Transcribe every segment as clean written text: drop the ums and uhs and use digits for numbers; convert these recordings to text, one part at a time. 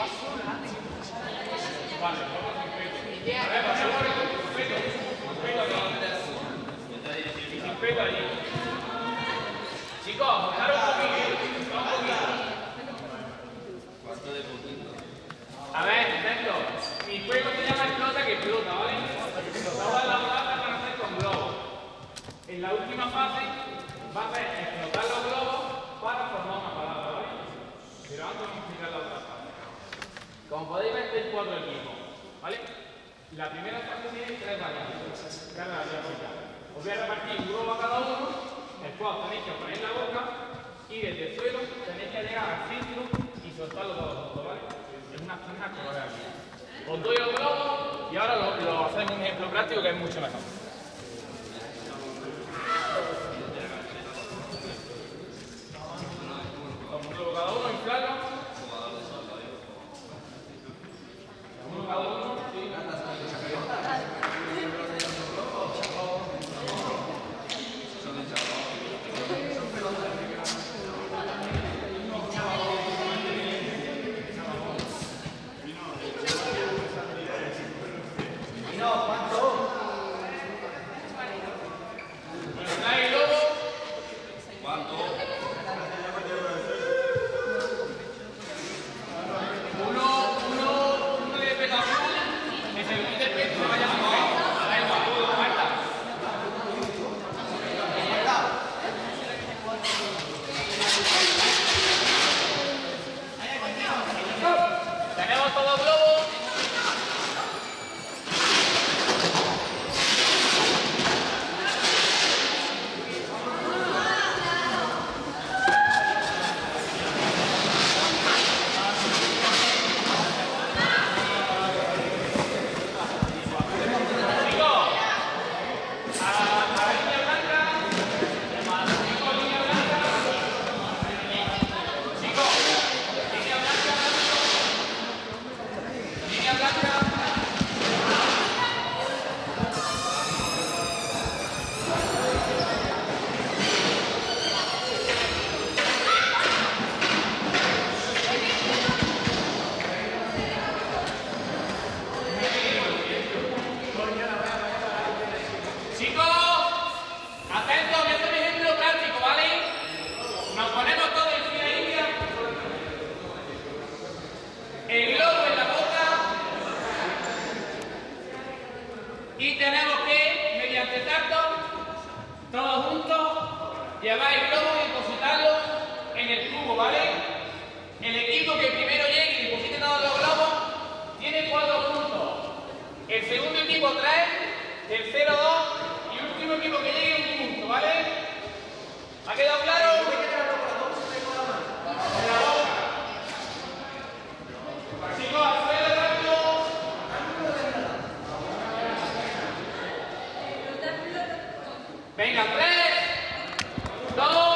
Chicos, montaros un poquito. A ver, intento. Mi juego se llama explota que explota, ¿vale? Todas las patas van a ser con globos. En la última fase va a ser explotar los globos para formar una palabra, ¿vale? Pero antes vamos a explicar la otra fase. Como podéis ver, hay 4 equipos, ¿vale? La primera fase tiene 3 variantes. Cada diapositiva. Os voy a repartir un globo a cada uno, el cual tenéis que poner en la boca y desde el suelo tenéis que llegar al centro y soltarlo todos juntos, ¿vale? Es una zona que lo veáis. Os doy el globo y ahora lo hacemos un ejemplo práctico que es mucho mejor. Un globo cada uno, inflarlo. Uno cada uno, sí. Tenemos todos los globos. El globo en la boca y tenemos que, mediante tacto, todos juntos, llevar el globo y depositarlo en el cubo, ¿vale? El equipo que primero llegue y deposite todos los globos tiene 4 puntos. El segundo equipo 3, tercero 2 y último equipo que llegue 1 punto, ¿vale? ¿Ha quedado claro? Venga, 3, 2...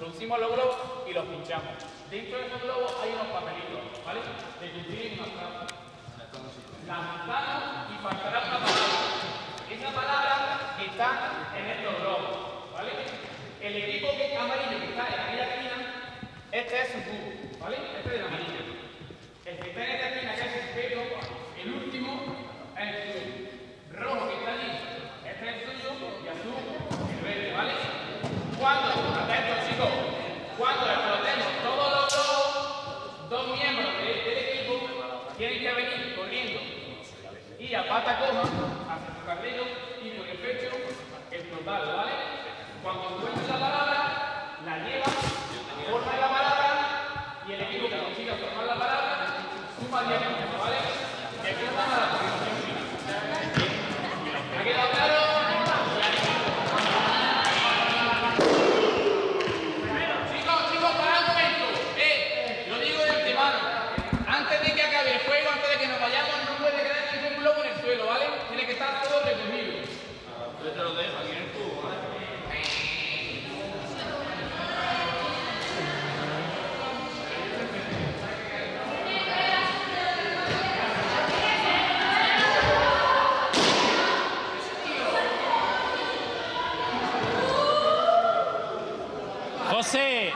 introducimos los globos y los pinchamos. Dentro de esos globos hay unos papelitos, ¿vale? De cumplir unas trazas. Las juntamos y faltará una palabra. Esa palabra está en estos globos, ¿vale? El equipo que es amarillo que está en aquella esquina, este es su cubo, ¿vale? Este es el amarillo. El que está en esta esquina, que es el pelo, el último, es el suyo. Rojo que está allí, este es el suyo, y azul, el verde, ¿vale? Cuando, atentos chicos, cuando explotemos todos los dos miembros del equipo, tienen que venir corriendo y a pata coja hacia su carril y por el pecho explotarlo, ¿vale? Cuando encuentres la palabra, la llevas, forma la palabra y el equipo que consiga formar la palabra suma 10 puntos, ¿vale? Empiezan a la posición final. ¿Ha quedado claro? Chicos, para un momento. Lo digo de antemano. Antes de que acabe el juego, antes de que nos vayamos, no puede quedar ningún globo en el suelo, ¿vale? Tiene que estar todo recogido. Yo te lo dejo aquí en el cubo, ¿vale? José.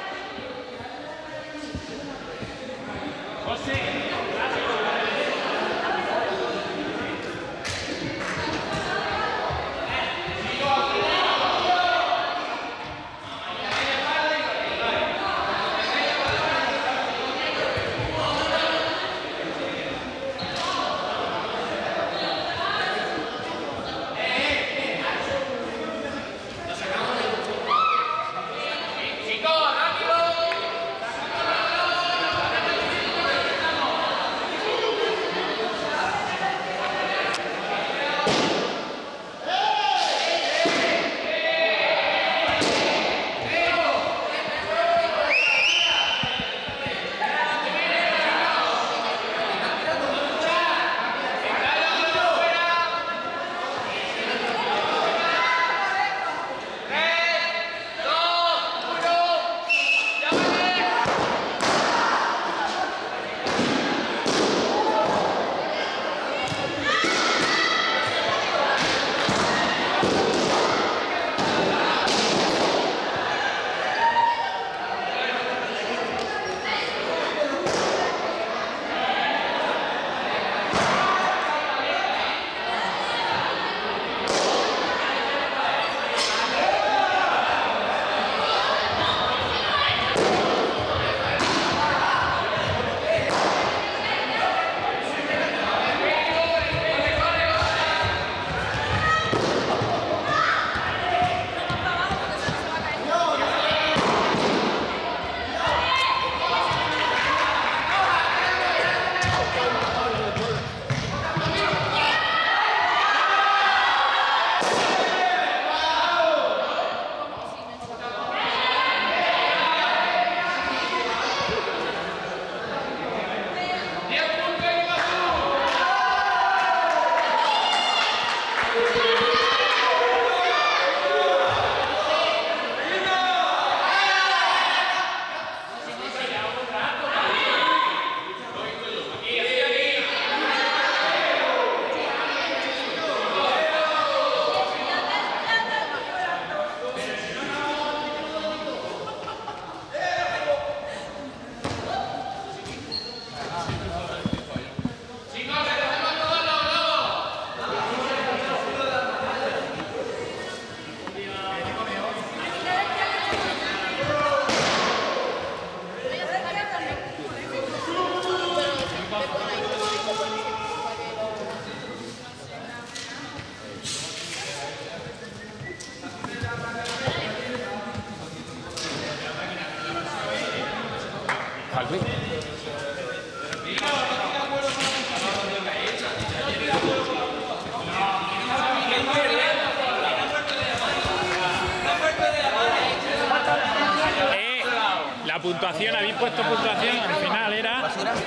La puntuación, habéis puesto puntuación, al final era...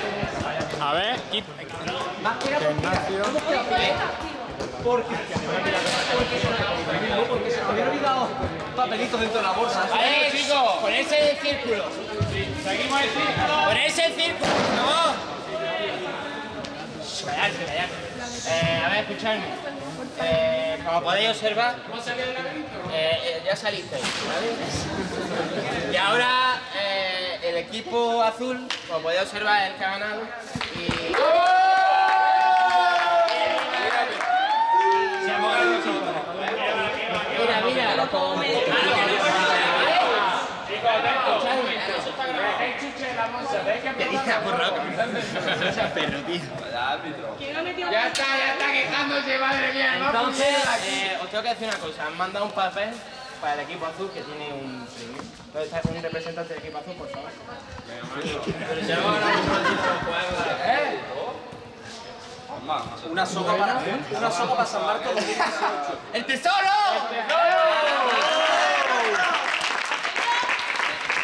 A ver, porque se me había olvidado papelitos dentro de la bolsa. Vale, chicos, ponerse el círculo. Seguimos el círculo. Ponerse el círculo, no. Callarse. A ver, escuchadme. Como podéis observar, ya salisteis, ¿vale? Y ahora el equipo azul, como podéis observar, es el que ha ganado. Y... Mira. Te dije a porro. Perro, tío. Ya está quejándose, madre mía. Entonces, os tengo que decir una cosa. Han mandado un papel para el equipo azul que tiene un premio. Entonces, está un representante del equipo azul, por favor. Una soga para San Marcos 2018. ¡El tesoro!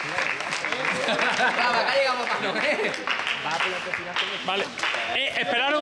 Vale. Esperad